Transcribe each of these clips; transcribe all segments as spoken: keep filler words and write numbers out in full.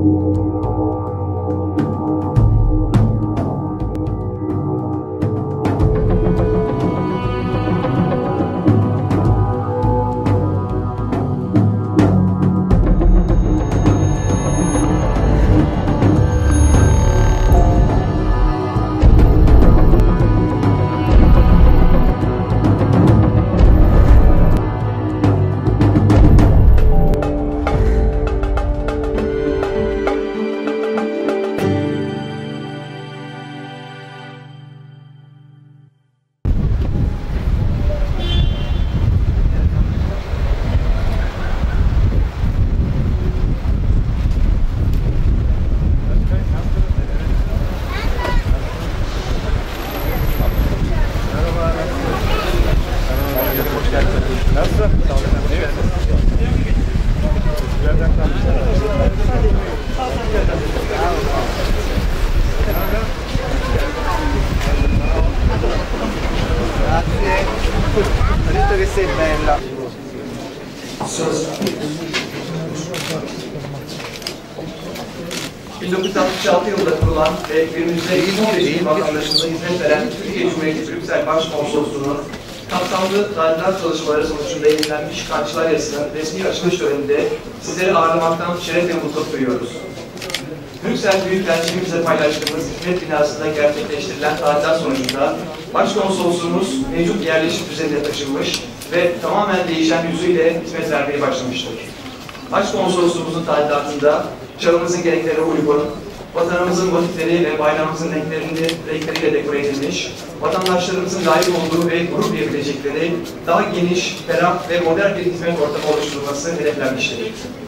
bin dokuz yüz altmış altı yılında kurulan ve günümüzde yüz on beş bin vatandaşımıza hizmet veren Türkiye Cumhuriyeti Brüksel Başkonsolosluğu'nun kapsamlı tadilat çalışmaları sonucunda yayınlanmış Kantçılar Yasası'nın resmi açılış töreninde sizleri ağırlamaktan şeref ve mutluluk duyuyoruz. Brüksel Büyükelçiliğimizle paylaştığımız hizmet binasında gerçekleştirilen tadilat sonucunda Başkonsolosluğumuz mevcut yerleşik düzenine taşınmış ve tamamen değişen yüzüyle hizmet vermeye başlamıştır. Başkonsolosluğumuzun tadilatında çağımızın gereklerine uygun, vatanımızın motifleri ve bayrağımızın renklerini, renkleriyle dekore edilmiş, vatandaşlarımızın layık olduğu ve gurur duyabilecekleri daha geniş, ferah ve modern bir hizmet ortamı oluşturulması hedeflenmiştir.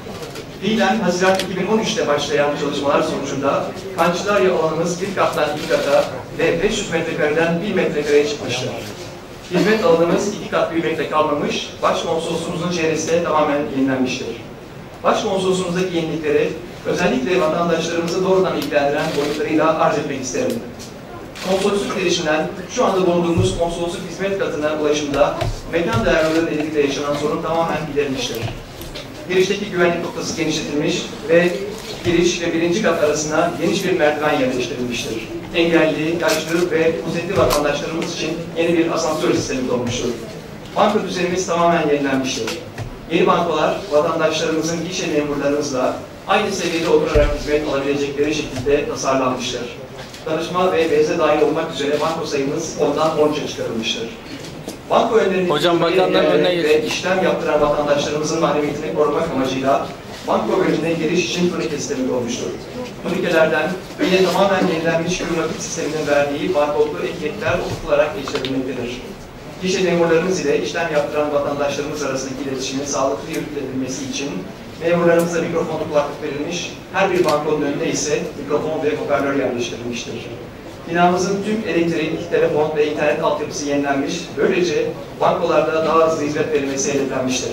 Fiilen Haziran iki bin on üç'te başlayan çalışmalar sonucunda Kantçılar alanımız bir kattan iki kata ve beş yüz metrekareden bir metrekareye çıkmıştır. Hizmet alanımız iki kat büyümekte kalmamış, Başkonsolosluğumuzun çevresi de tamamen yenilenmiştir. Başkonsolosluğumuzdaki yenilikleri özellikle vatandaşlarımızı doğrudan ilgilendiren boyutlarıyla arz etmek isterim. Konsolosluk girişinden şu anda bulunduğumuz konsolosluk hizmet katına ulaşımda mekan değerliliği nedeniyle yaşanan sorun tamamen giderilmiştir. Girişteki güvenlik noktası genişletilmiş ve giriş ve birinci kat arasına geniş bir merdiven yerleştirilmiştir. Engelli, yaşlı ve kuzetli vatandaşlarımız için yeni bir asansör sistemi olmuştur. Banka düzenimiz tamamen yenilenmiştir. Yeni bankolar vatandaşlarımızın gişe memurlarımızla aynı seviyede oturarak hizmet alabilecekleri şekilde tasarlanmıştır. Danışma ve beze dahil olmak üzere banko sayımız ondan on üç'e çıkarılmıştır. Banko önlerinin Hocam bakanların önüne ve işlem yaptıran vatandaşlarımızın mahremiyetini korumak amacıyla banko bölümüne giriş için turnike sistemi olmuştur. Turnikelerden yine tamamen yenilenmiş kürmatik sisteminin verdiği barkodlu etiketler okutularak geçirilmektedir. Gişe memurlarımız ile işlem yaptıran vatandaşlarımız arasındaki iletişimin sağlıklı yürütülebilmesi için memurlarımıza mikrofonlu kulaklık verilmiş, her bir bankonun önünde ise mikrofon ve hoparlör yerleştirilmiştir. Binamızın tüm elektrik, telefon ve internet altyapısı yenilenmiş, böylece bankolarda daha hızlı hizmet verilmesi hedeflenmiştir.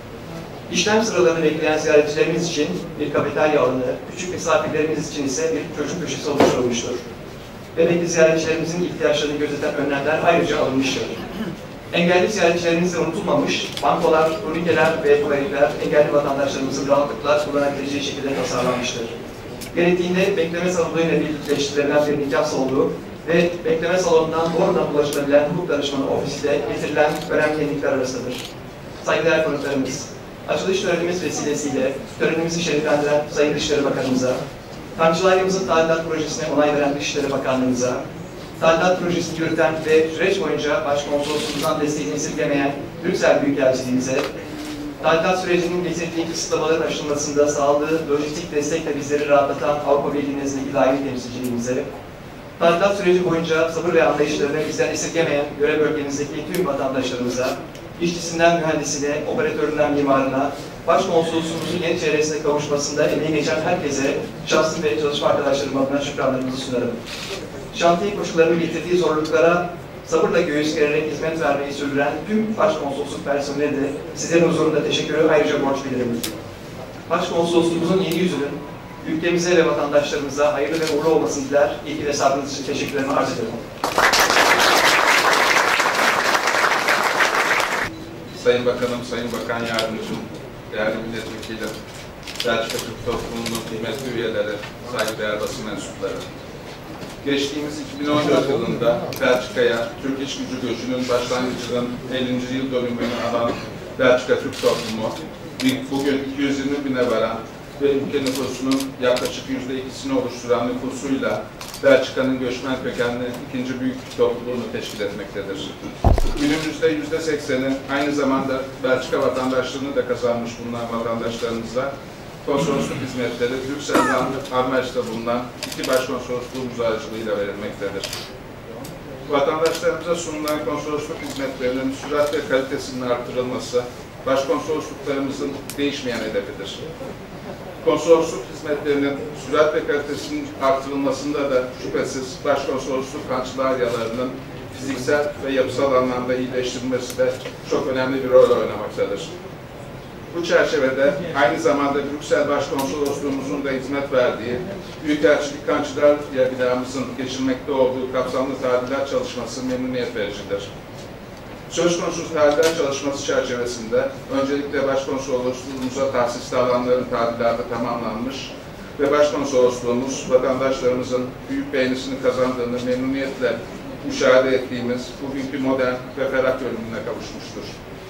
İşlem sıralarını bekleyen ziyaretçilerimiz için bir kafeterya alanı, küçük misafirlerimiz için ise bir çocuk köşesi oluşturulmuştur. Bebekli ziyaretçilerimizin ihtiyaçlarını gözeten önlemler ayrıca alınmıştır. Engelli ziyaretçilerimiz de unutulmamış, bankolar, turnikeler ve tuvaletler engelli vatandaşlarımızın rahatlıkla kullanabileceği şekilde tasarlanmıştır. Gerektiğinde bekleme salonuyla birleştirilen bir nikah salonu ve bekleme salonundan doğrudan ulaşılabilen hukuk danışmanı ofisi de getirilen önemli yenilikler arasındadır. Saygıdeğer konuklarımız, açılış törenimiz vesilesiyle törenimizi şereflendiren Sayın Dışişleri Bakanımıza, Kantçılar tadilat projesine onay veren Dışişleri Bakanlığımıza, tadilat projesini yürüten ve süreç boyunca Başkonsolosluğumuzdan desteğini esirgemeyen Brüksel Büyükelçiliğimize, tadilat sürecinin getirdiği kısıtlamaların aşılmasında sağladığı lojistik destekle bizleri rahatlatan Avrupa Birliği nezdindeki daimi temsilciliğimize, tadilat süreci boyunca sabır ve anlayışlarını bizden esirgemeyen görev bölgemizdeki tüm vatandaşlarımıza, işçisinden mühendisine, operatöründen mimarına, Başkonsolosluğumuzun yeni çevresine kavuşmasında emeği geçen herkese, şahsım ve çalışma arkadaşlarım adına şükranlarımızı sunarım. Şantiye koşullarının getirdiği zorluklara sabırla göğüs gererek hizmet vermeyi sürdüren tüm Başkonsolosluk personeline de sizlerin huzurunda teşekkürü ayrıca borç bilirim. Başkonsolosluğumuzun yeni yüzünün ülkemize ve vatandaşlarımıza hayırlı ve uğurlu olmasını diler. İlgi ve sabrınız için teşekkürlerimi arz ederim. Sayın Bakanım, Sayın Bakan Yardımcım, değerli milletvekili, Belçika Türk Toplumu'nun kıymetli üyeleri, saygıdeğer basın mensupları. Geçtiğimiz iki bin on dört yılında Belçika'ya Türk iş gücü göçünün başlangıcının ellinci yıl dönümünü alan Belçika Türk Toplumu, bugün iki yüz yirmi bine varan ve ülke nüfusunun yaklaşık yüzde ikisini oluşturan nüfusuyla Belçika'nın göçmen kökenli ikinci büyük topluluğunu teşkil etmektedir. Günümüzde yüzde sekseni aynı zamanda Belçika vatandaşlığını da kazanmış bulunan vatandaşlarımıza konsolosluk hizmetleri Brüksel ve Anvers'te bulunan iki başkonsolosluğumuz aracılığıyla verilmektedir. Vatandaşlarımıza sunulan konsolosluk hizmetlerinin sürat ve kalitesinin artırılması, başkonsolosluklarımızın değişmeyen hedefidir. Konsolosluk hizmetlerinin sürat ve kalitesinin artırılmasında da şüphesiz başkonsolosluk kançlaryalarının fiziksel ve yapısal anlamda iyileştirilmesi de çok önemli bir rol oynamaktadır. Bu çerçevede aynı zamanda Brüksel Başkonsolosluğumuzun da hizmet verdiği Büyükelçilik Kançlarya binamızın geçirmekte olduğu kapsamlı tadilat çalışması memnuniyet vericidir. Söz konusu tadilat çalışması çerçevesinde öncelikle Başkonsolosluğumuza tahsisli alanların tadilatı tamamlanmış ve Başkonsolosluğumuz vatandaşlarımızın büyük beğenisini kazandığını memnuniyetle müşahede ettiğimiz bugünkü modern ve ferah görünümüne kavuşmuştur.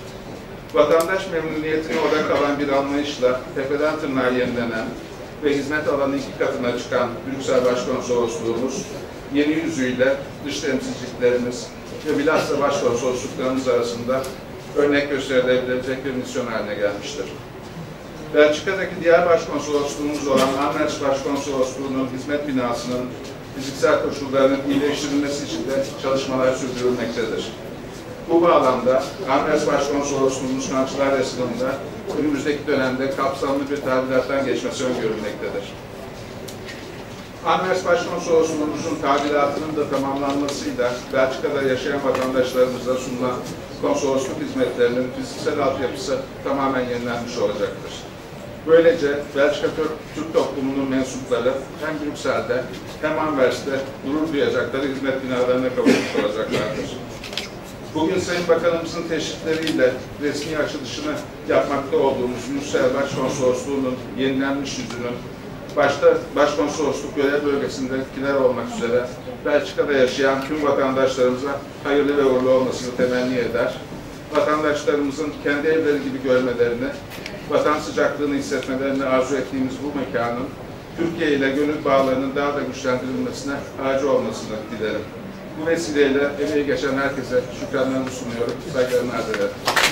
Vatandaş memnuniyetine odak alan bir anlayışla tepeden tırnağa yenilenen ve hizmet alanı iki katına çıkan Brüksel Başkonsolosluğumuz yeni yüzüyle dış temsilciliklerimiz ve bilhassa başkonsolosluklarımız arasında örnek gösterilebilecek bir misyon haline gelmiştir. Belçika'daki diğer başkonsolosluğumuz olan Anvers Başkonsolosluğu'nun hizmet binasının fiziksel koşullarının iyileştirilmesi için de çalışmalar sürdürülmektedir. Bu bağlamda Anvers Başkonsolosluğumuz Kançlaryası'nda önümüzdeki dönemde kapsamlı bir tadilattan geçmesi öngörülmektedir. Anvers Başkonsolosluğumuzun tadilatının da tamamlanmasıyla Belçika'da yaşayan vatandaşlarımıza sunulan konsolosluk hizmetlerinin fiziksel altyapısı tamamen yenilenmiş olacaktır. Böylece Belçika Türk toplumunun mensupları hem Brüksel'de hem Anvers'te gurur duyacakları hizmet binalarına kavuşmuş olacaklardır. Bugün Sayın Bakanımızın teşrifleriyle resmi açılışını yapmakta olduğumuz Brüksel Başkonsolosluğu'nun yenilenmiş yüzünün başta Başkonsolosluk görev bölgesindekiler olmak üzere Belçika'da yaşayan tüm vatandaşlarımıza hayırlı ve uğurlu olmasını temenni eder. Vatandaşlarımızın kendi evleri gibi görmelerini, vatan sıcaklığını hissetmelerini arzu ettiğimiz bu mekanın Türkiye ile gönül bağlarının daha da güçlendirilmesine aracı olmasını dilerim. Bu vesileyle emeği geçen herkese şükranlarımı sunuyorum, saygılarımı arz ederim.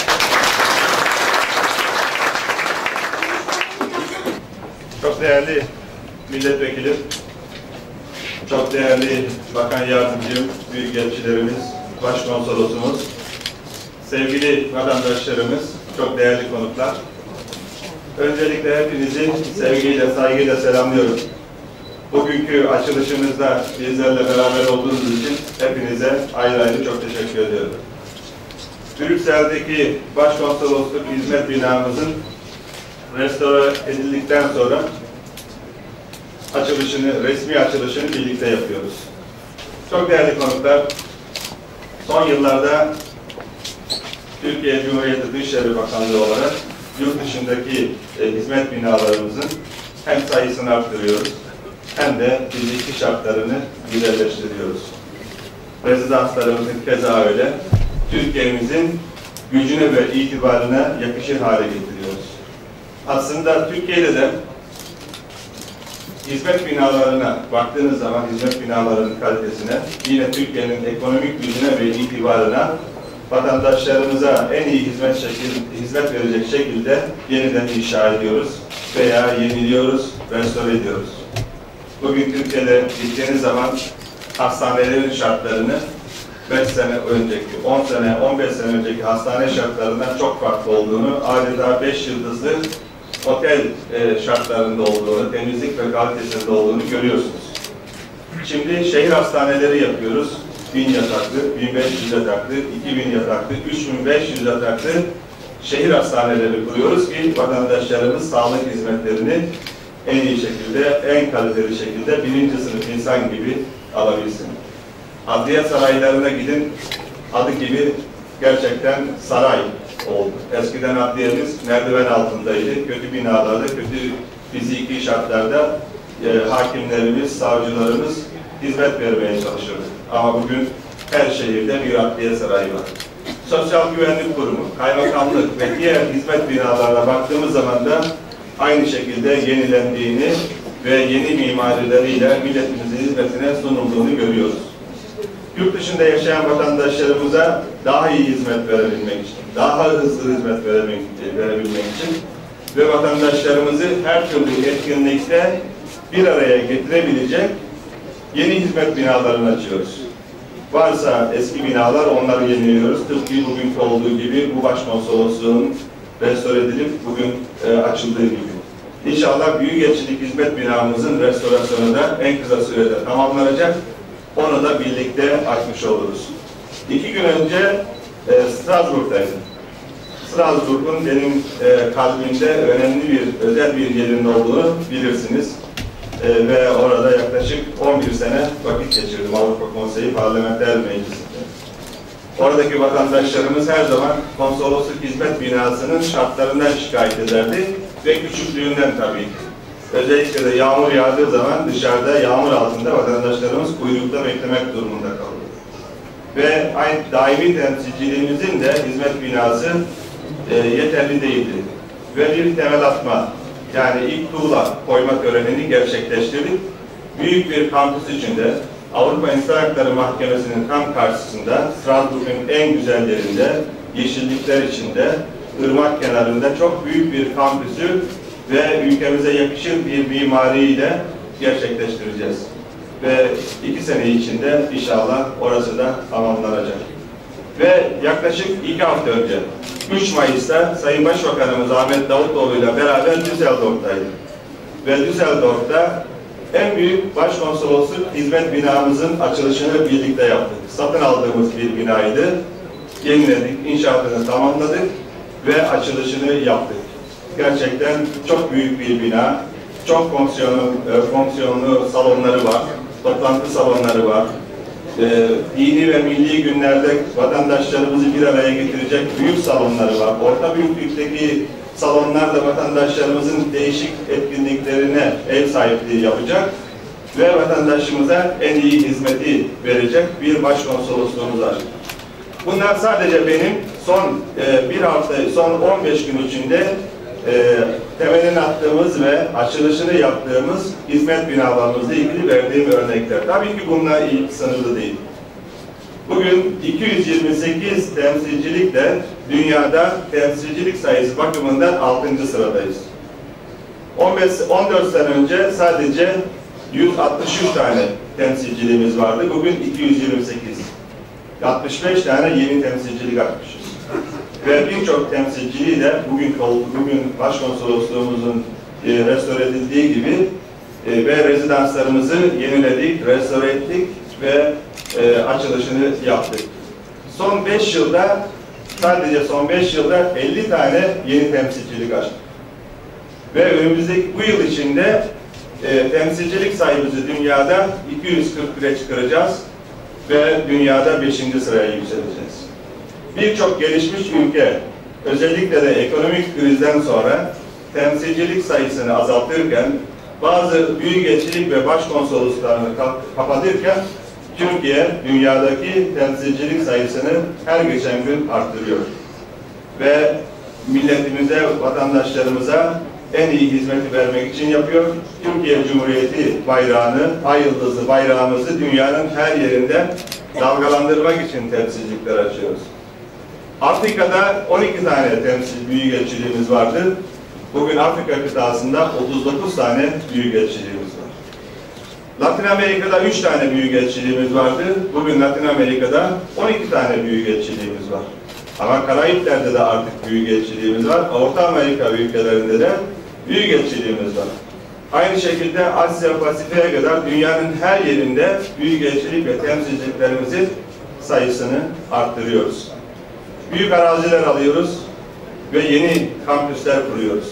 Çok değerli milletvekilim, çok değerli bakan yardımcım, büyükelçilerimiz, başkonsolosumuz, sevgili vatandaşlarımız, çok değerli konuklar. Öncelikle hepinizi sevgiyle, saygıyla selamlıyorum. Bugünkü açılışımızda bizlerle beraber olduğunuz için hepinize ayrı ayrı çok teşekkür ediyorum. Brüksel'deki Başkonsolosluk hizmet binamızın restore edildikten sonra açılışını, resmi açılışını birlikte yapıyoruz. Çok değerli konuklar, son yıllarda Türkiye Cumhuriyeti Dışişleri Bakanlığı olarak yurt dışındaki e, hizmet binalarımızın hem sayısını arttırıyoruz hem de fiziki şartlarını güzelleştiriyoruz. Rezidanslarımızın keza öyle, Türkiye'mizin gücüne ve itibarına yakışır hale getiriyoruz. Aslında Türkiye'de de hizmet binalarına baktığınız zaman, hizmet binalarının kalitesine, yine Türkiye'nin ekonomik gücüne ve itibarına vatandaşlarımıza en iyi hizmet şekil, hizmet verecek şekilde yeniden inşa ediyoruz veya yeniliyoruz, restore ediyoruz. Bugün Türkiye'de gittiğiniz zaman hastanelerin şartlarını beş sene önceki, on sene, on beş sene önceki hastane şartlarından çok farklı olduğunu, adeta beş yıldızlı otel e, şartlarında olduğunu, temizlik ve kalitesinde olduğunu görüyorsunuz. Şimdi şehir hastaneleri yapıyoruz. bin yataklı, bin beş yüz yataklı, iki bin yataklı, üç bin beş yüz yataklı şehir hastaneleri kuruyoruz ki vatandaşlarımız sağlık hizmetlerini en iyi şekilde, en kaliteli şekilde birinci sınıf insan gibi alabilsin. Adliye saraylarına gidin, adı gibi gerçekten saray oldu. Eskiden adliyemiz merdiven altındaydı, kötü binalarda, kötü fiziki şartlarda e, hakimlerimiz, savcılarımız hizmet vermeye çalışırdı. Ama bugün her şehirde bir adliye sarayı var. Sosyal Güvenlik Kurumu, kaymakamlık ve diğer hizmet binalarına baktığımız zaman da aynı şekilde yenilendiğini ve yeni mimarileriyle milletimizin hizmetine sunulduğunu görüyoruz. Yurt dışında yaşayan vatandaşlarımıza daha iyi hizmet verebilmek için, daha hızlı hizmet verebilmek, verebilmek için ve vatandaşlarımızı her türlü etkinlikte bir araya getirebilecek yeni hizmet binalarını açıyoruz. Varsa eski binalar, onları yeniliyoruz. Tıpkı bugünkü olduğu gibi bu başkonsolosluğun restore edilip bugün e, açıldığı gibi. İnşallah Büyükelçilik Hizmet Binamızın restorasyonu da en kısa sürede tamamlanacak. Onu da birlikte açmış oluruz. İki gün önce e, Strasbourg'daydım. Strasbourg'un benim e, kalbimde önemli bir, özel bir yerinde olduğunu bilirsiniz. E, ve orada yaklaşık on bir sene vakit geçirdim Avrupa Konseyi Parlamenter Meclisi'nde. Oradaki vatandaşlarımız her zaman konsolosluk hizmet binasının şartlarından şikayet ederdi ve küçüklüğünden tabii ki. Özellikle de yağmur yağdığı zaman dışarıda yağmur altında vatandaşlarımız kuyrukta beklemek durumunda kalıyor. Ve aynı daimi temsilciliğimizin de hizmet binası e, yeterli değildi. Ve bir temel atma, yani ilk tuğla koyma törenini gerçekleştirdik. Büyük bir kampüs içinde, Avrupa İnsan Hakları Mahkemesi'nin tam karşısında, Strasbourg'un en güzel yerinde, yeşillikler içinde, ırmak kenarında çok büyük bir kampüsü ve ülkemize yakışır bir mimariyle gerçekleştireceğiz. Ve iki sene içinde inşallah orası da tamamlanacak. Ve yaklaşık iki hafta önce, üç Mayıs'ta Sayın Başbakanımız Ahmet Davutoğlu ile beraber Düsseldorf'taydık. Ve Düsseldorf'ta en büyük başkonsolosluk hizmet binamızın açılışını birlikte yaptık. Satın aldığımız bir binaydı. Yeniledik, inşaatını tamamladık ve açılışını yaptık. Gerçekten çok büyük bir bina, çok fonksiyonlu, fonksiyonlu salonları var, toplantı salonları var. E, dini ve milli günlerde vatandaşlarımızı bir araya getirecek büyük salonları var. Orta büyüklükteki salonlar da vatandaşlarımızın değişik etkinliklerine ev sahipliği yapacak ve vatandaşımıza en iyi hizmeti verecek bir başkonsolosluğumuz var. Bunlar sadece benim son e, bir hafta, son on beş gün içinde e, temelini attığımız ve açılışını yaptığımız hizmet binalarımızla ilgili verdiğim örnekler. Tabii ki bunlar ilk sınırlı değil. Bugün iki yüz yirmi sekiz temsilcilikle dünyada temsilcilik sayısı bakımından altıncı sıradayız. on beş on dört sene önce sadece yüz altmış üç tane temsilciliğimiz vardı. Bugün iki yüz yirmi sekiz. altmış beş tane yeni temsilcilik açmışız. Ve birçok temsilciliği de bugün, bugün başkonsolosluğumuzun e, restore edildiği gibi e, ve rezidanslarımızı yeniledik, restore ettik ve e, açılışını yaptık. Son beş yılda, sadece son beş yılda elli tane yeni temsilcilik açtık. Ve önümüzdeki bu yıl içinde e, temsilcilik sayımızı dünyada iki yüz kırk bire çıkaracağız ve dünyada beşinci sıraya yükseleceğiz. Birçok gelişmiş ülke, özellikle de ekonomik krizden sonra temsilcilik sayısını azaltırken, bazı büyükelçilik ve başkonsoloslarını kapatırken, Türkiye dünyadaki temsilcilik sayısını her geçen gün arttırıyor. Ve milletimize, vatandaşlarımıza en iyi hizmeti vermek için yapıyor. Türkiye Cumhuriyeti bayrağını, ay yıldızlı bayrağımızı dünyanın her yerinde dalgalandırmak için temsilcilikler açıyoruz. Afrika'da on iki tane temsil büyükelçiliğimiz vardı. Bugün Afrika kıtasında otuz dokuz tane büyükelçiliğimiz var. Latin Amerika'da üç tane büyükelçiliğimiz vardı. Bugün Latin Amerika'da on iki tane büyükelçiliğimiz var. Ama Karayipler'de de artık büyükelçiliğimiz var. Orta Amerika ülkelerinde de büyükelçiliğimiz var. Aynı şekilde Asya Pasifik'e kadar dünyanın her yerinde büyükelçilik ve temsilciliklerimizin sayısını arttırıyoruz. Büyük araziler alıyoruz ve yeni kampüsler kuruyoruz.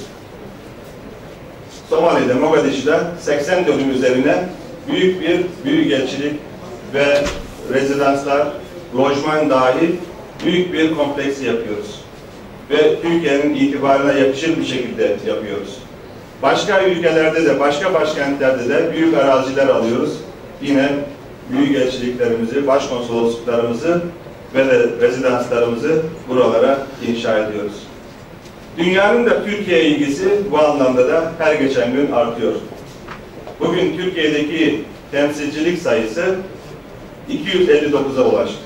Somali'de, Mogadishu'da seksen dönüm üzerine büyük bir büyükelçilik ve rezidanslar, lojman dahil büyük bir kompleksi yapıyoruz. Ve Türkiye'nin itibarına yakışır bir şekilde yapıyoruz. Başka ülkelerde de, başka başkentlerde de büyük araziler alıyoruz. Yine büyükelçiliklerimizi, başkonsolosluklarımızı ve de rezidanslarımızı buralara inşa ediyoruz. Dünyanın da Türkiye ilgisi bu anlamda da her geçen gün artıyor. Bugün Türkiye'deki temsilcilik sayısı iki yüz elli dokuza ulaştı.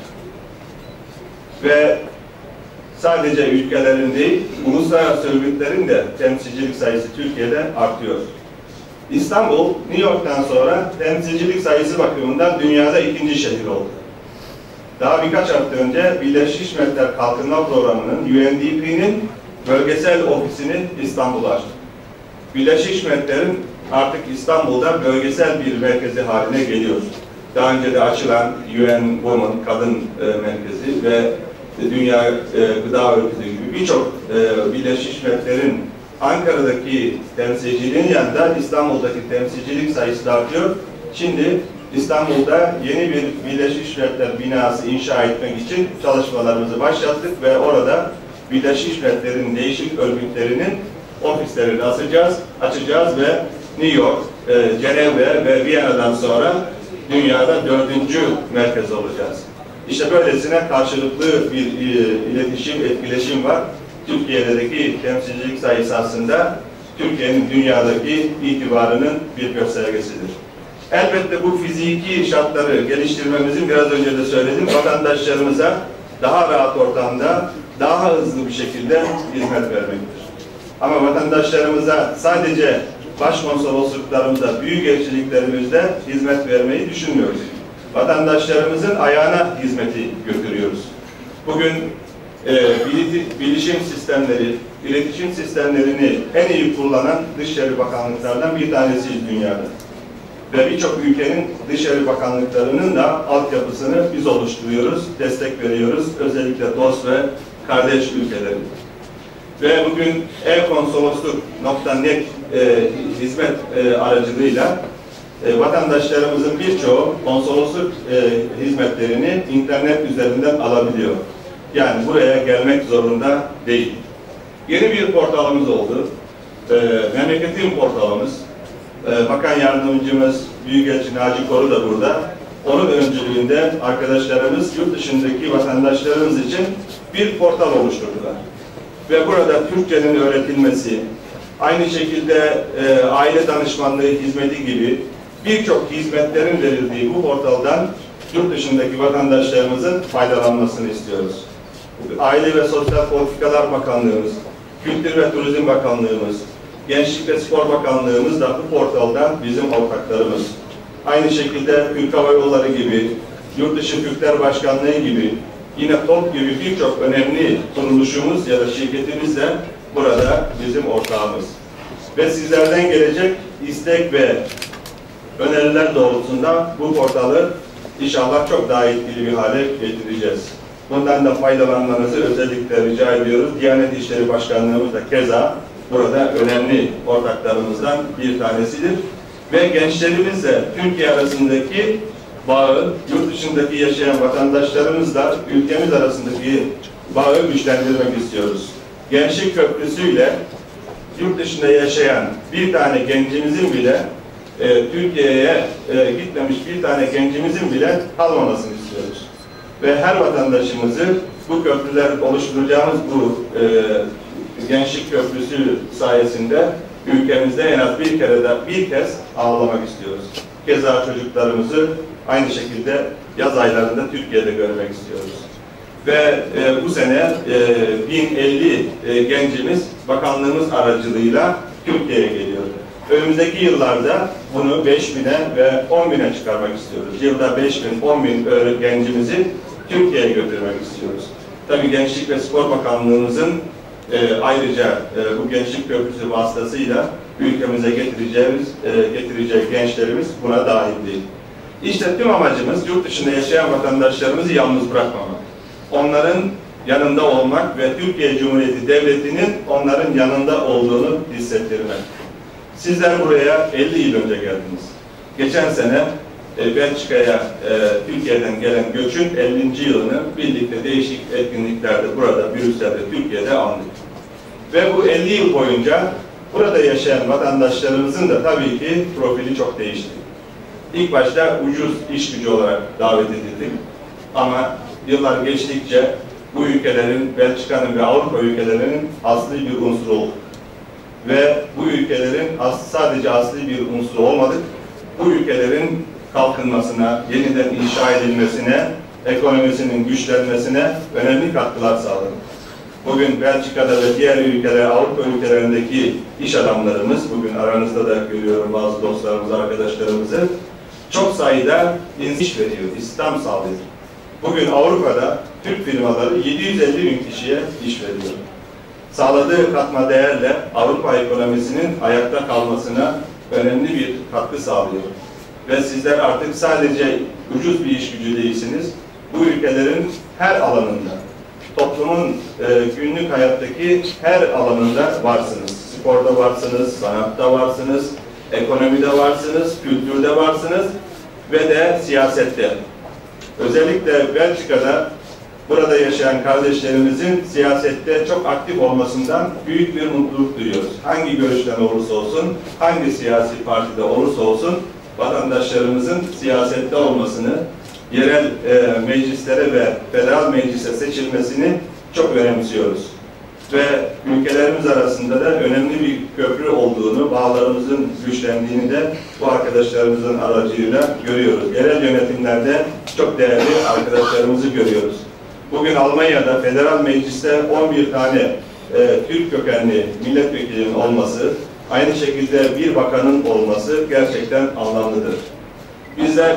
Ve sadece ülkelerin değil, uluslararası örgütlerin de temsilcilik sayısı Türkiye'de artıyor. İstanbul, New York'tan sonra temsilcilik sayısı bakımından dünyada ikinci şehir oldu. Daha birkaç hafta önce Birleşmiş Milletler Kalkınma Programı'nın U N D P'nin bölgesel ofisini İstanbul'a açtı. Birleşmiş Milletler'in artık İstanbul'da bölgesel bir merkezi haline geliyor. Daha önce de açılan U N Women Kadın e, Merkezi ve Dünya e, Gıda Örgütü gibi birçok e, Birleşmiş Milletler'in Ankara'daki temsilciliğinin yanında İstanbul'daki temsilcilik sayısı da artıyor. Şimdi İstanbul'da yeni bir Birleşmiş Milletler binası inşa etmek için çalışmalarımızı başlattık ve orada Birleşmiş Milletler'in değişik örgütlerinin ofislerini açacağız, açacağız ve New York, e, Cenevre ve Viyana'dan sonra dünyada dördüncü merkez olacağız. İşte böylesine karşılıklı bir e, iletişim, etkileşim var. Türkiye'deki temsilcilik sayısı aslında Türkiye'nin dünyadaki itibarının bir göstergesidir. Elbette bu fiziki şartları geliştirmemizin biraz önce de söyledim, vatandaşlarımıza daha rahat ortamda, daha hızlı bir şekilde hizmet vermektir. Ama vatandaşlarımıza sadece başkonsolosluklarımızda, büyükelçiliklerimizde hizmet vermeyi düşünmüyoruz. Vatandaşlarımızın ayağına hizmeti götürüyoruz. Bugün e, bilişim sistemleri, iletişim sistemlerini en iyi kullanan Dışişleri Bakanlıklarından bir tanesiyiz dünyada. Ve birçok ülkenin Dışişleri Bakanlıklarının da altyapısını biz oluşturuyoruz, destek veriyoruz. Özellikle dost ve kardeş ülkelerin. Ve bugün e-konsolosluk nokta net e, hizmet e, aracılığıyla e, vatandaşlarımızın birçoğu konsolosluk e, hizmetlerini internet üzerinden alabiliyor. Yani buraya gelmek zorunda değil. Yeni bir portalımız oldu. E, Memleketim portalımız. E, Bakan Yardımcımız Büyükelçi Naci Koru da burada. Onun öncülüğünde arkadaşlarımız yurt dışındaki vatandaşlarımız için bir portal oluşturdular. Ve burada Türkçenin öğretilmesi, aynı şekilde e, aile danışmanlığı hizmeti gibi birçok hizmetlerin verildiği bu portaldan yurt dışındaki vatandaşlarımızın faydalanmasını istiyoruz. Aile ve Sosyal Politikalar Bakanlığımız, Kültür ve Turizm Bakanlığımız, Gençlik ve Spor Bakanlığımız da bu portaldan bizim ortaklarımız. Aynı şekilde Türk Hava Yolları gibi, Yurtdışı Türkler Başkanlığı gibi, yine T O P gibi birçok önemli kuruluşumuz ya da şirketimiz de burada bizim ortağımız. Ve sizlerden gelecek istek ve öneriler doğrultusunda bu portalı inşallah çok daha etkili bir hale getireceğiz. Bundan da faydalanmanızı özellikle rica ediyoruz. Diyanet İşleri Başkanlığımız da keza burada önemli ortaklarımızdan bir tanesidir. Ve gençlerimizle Türkiye arasındaki bağı, yurt dışındaki yaşayan vatandaşlarımızla ülkemiz arasındaki bağı güçlendirmek istiyoruz. Gençlik Köprüsü'yle yurt dışında yaşayan bir tane gencimizin bile e, Türkiye'ye e, gitmemiş bir tane gencimizin bile kalmamasını istiyoruz. Ve her vatandaşımızı bu köprüler oluşturacağımız bu e, Gençlik Köprüsü sayesinde ülkemizde en az bir kere de bir kez ağırlamak istiyoruz. Keza çocuklarımızı aynı şekilde yaz aylarında Türkiye'de görmek istiyoruz. Ve e, bu sene e, bin elli e, gencimiz bakanlığımız aracılığıyla Türkiye'ye geliyor. Önümüzdeki yıllarda bunu beş bine ve on bine çıkarmak istiyoruz. Yılda beş bin, on bin gencimizi Türkiye'ye götürmek istiyoruz. Tabii Gençlik ve Spor Bakanlığımızın e, ayrıca e, bu Gençlik Köprüsü vasıtasıyla ülkemize getireceğimiz, e, getireceği gençlerimiz buna dahil değil. İşte tüm amacımız yurt dışında yaşayan vatandaşlarımızı yalnız bırakmamak. Onların yanında olmak ve Türkiye Cumhuriyeti Devleti'nin onların yanında olduğunu hissettirmek. Sizler buraya elli yıl önce geldiniz. Geçen sene e, Belçika'ya e, Türkiye'den gelen göçün ellinci yılını birlikte değişik etkinliklerde burada, Brüksel'de, Türkiye'de andık. Ve bu elli yıl boyunca Burada yaşayan vatandaşlarımızın da tabii ki profili çok değişti. İlk başta ucuz iş gücü olarak davet edildik. Ama yıllar geçtikçe bu ülkelerin, Belçika'nın ve Avrupa ülkelerinin asli bir unsuru olduk. Ve bu ülkelerin as sadece asli bir unsuru olmadık, bu ülkelerin kalkınmasına, yeniden inşa edilmesine, ekonomisinin güçlenmesine önemli katkılar sağladık. Bugün Belçika'da ve diğer ülkeler, Avrupa ülkelerindeki iş adamlarımız, bugün aranızda da görüyorum bazı dostlarımız, arkadaşlarımızı, çok sayıda iş veriyor, istihdam sağlıyor. Bugün Avrupa'da Türk firmaları yedi yüz elli bin kişiye iş veriyor. Sağladığı katma değerle Avrupa ekonomisinin ayakta kalmasına önemli bir katkı sağlıyor. Ve sizler artık sadece ucuz bir iş gücü değilsiniz, bu ülkelerin her alanında, toplumun e, günlük hayattaki her alanında varsınız. Sporda varsınız, sanatta varsınız, ekonomide varsınız, kültürde varsınız ve de siyasette. Özellikle Belçika'da burada yaşayan kardeşlerimizin siyasette çok aktif olmasından büyük bir mutluluk duyuyoruz. Hangi görüşten olursa olsun, hangi siyasi partide olursa olsun vatandaşlarımızın siyasette olmasını, yerel e, meclislere ve federal meclise seçilmesini çok önemsiyoruz. Ve ülkelerimiz arasında da önemli bir köprü olduğunu, bağlarımızın güçlendiğini de bu arkadaşlarımızın aracılığıyla görüyoruz. Yerel yönetimlerde çok değerli arkadaşlarımızı görüyoruz. Bugün Almanya'da federal mecliste on bir tane e, Türk kökenli milletvekilinin olması, aynı şekilde bir bakanın olması gerçekten anlamlıdır. Bizler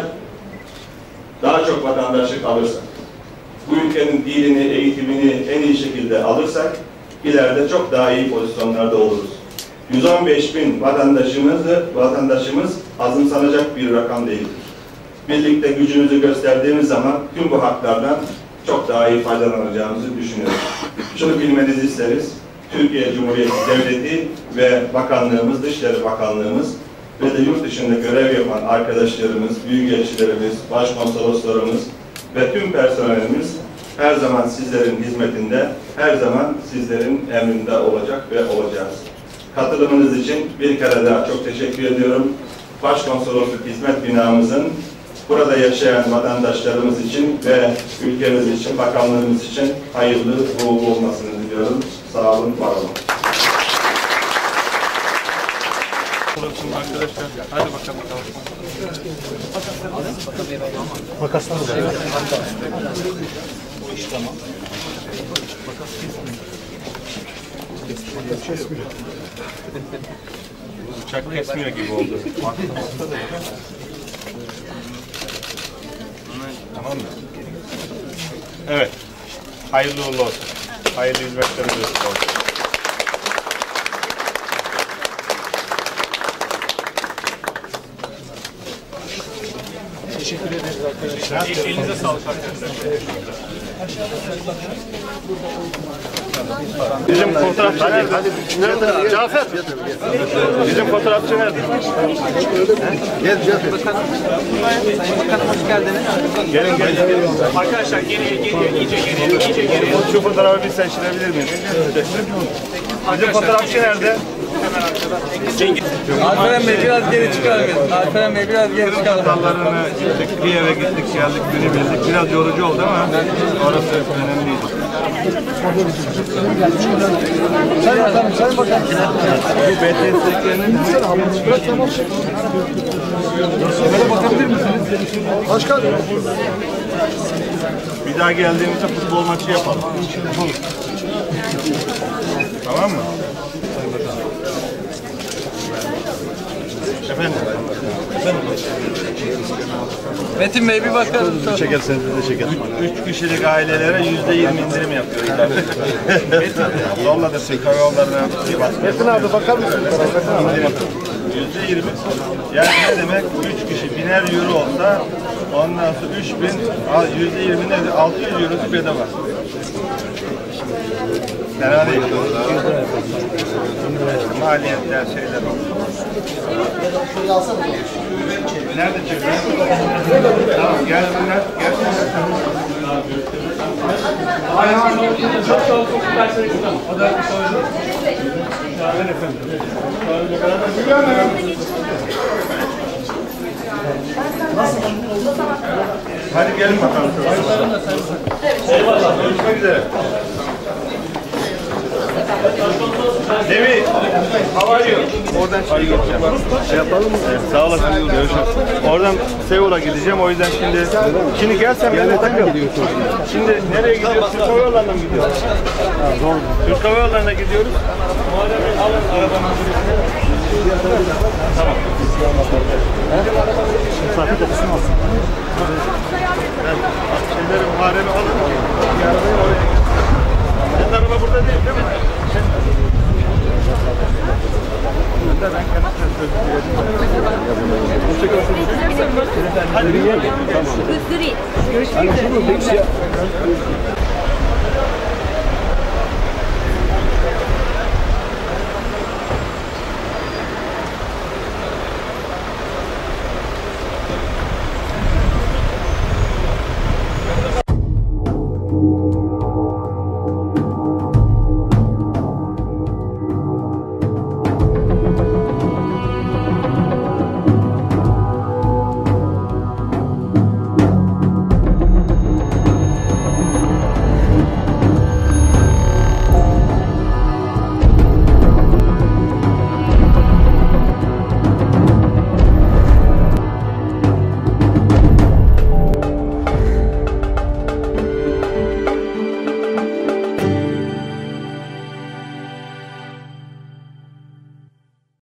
daha çok vatandaşlık alırsak, bu ülkenin dilini, eğitimini en iyi şekilde alırsak, ileride çok daha iyi pozisyonlarda oluruz. yüz on beş bin vatandaşımız, vatandaşımız azımsanacak bir rakam değildir. Birlikte gücümüzü gösterdiğimiz zaman tüm bu haklardan çok daha iyi faydalanacağımızı düşünüyoruz. Şunu bilmenizi isteriz. Türkiye Cumhuriyeti Devleti ve Bakanlığımız, Dışişleri Bakanlığımız ve de yurt dışında görev yapan arkadaşlarımız, büyükelçilerimiz, başkonsoloslarımız ve tüm personelimiz her zaman sizlerin hizmetinde, her zaman sizlerin emrinde olacak ve olacağız. Katılımınız için bir kere daha çok teşekkür ediyorum. Başkonsolosluk hizmet binamızın burada yaşayan vatandaşlarımız için ve ülkemiz için, bakanlığımız için hayırlı uğurlu olmasını diliyorum. Sağ olun, var olun. Arkadaşlar, hadi bakalım. Makaslar mı? Bu iş tamam. Bıçak kesmiyor gibi oldu. Tamam mı? Evet. Hayırlı uğurlu olsun. Hayırlı hizmetleriniz olsun. Teşekkür ederiz arkadaşlar. Elinize sağlık arkadaşlar. Bizim fotoğrafçı nerede? Nerede? Cafer. Bizim fotoğrafçı nerede? Gel Cafer. Sayın Bakanım hoş geldiniz. Gelin gelin. gelin. Arkadaşlar geriye geriye iyice geriye iyice geriye. Şu fotoğrafı bir seçilebilir miyiz? Bizim fotoğrafçı nerede? Hemen arkadan. Alperen Bey biraz geri çıkar mıyız? Alperen Bey biraz geri çıkar mıyız? Dallarını gittik, bir eve gittik, geldik, günü bildik. Biraz yorucu oldu ama orası önemliydi. Sayın Bakanım, Sayın Bakanım. Bu B T S'lerinin Böyle bakabilir misiniz? Başkan. bir daha geldiğimizde futbol maçı yapalım. Tamam mı? Efendim? Efendim? Metin Bey bir bakar mısınız? Çekerseniz de çeker. Üç kişilik ailelere yüzde yirmi indirim yapıyor. Yolladık karayollarına. Metin abi bakar mısın? Yüzde yirmi. Yani ne demek? Üç kişi biner euro olsa ondan sonra üç bin, yüzde yirmi nedir? Altı yüz eurosu bedava. Fena değil. Maliyetler, şeyler olur. Nerede çekiyor? Tamam, gelsinler. Gelsinler. Çok çok çok süpersiniz. O da bir sorun. Şahin efendim. Hadi gelin bakalım. Eyvallah. Görüşmek üzere. Devi, how are you? Oradan şey gideceğim. Şey yapalım mı? Evet, sağ olasın. Görüşürüz. Oradan Seul'a gideceğim. O yüzden şimdi şimdi gelsem ben neden gidiyorsun? Şimdi nereye gidiyoruz? Türk Hava Yolları'na mı gidiyoruz? Türk Hava Yolları'na gidiyoruz. Muharrem Bey alın arabanın birisini. Tamam. Misafir kokusunu alsın. Şeyleri Muharrem'i alın. Bir arabayı oraya gidin. Senin araba burada değil değil mi? Ben kendisine söz veriyorum. Hadi bir yer. Tamam. Görüşmek üzere.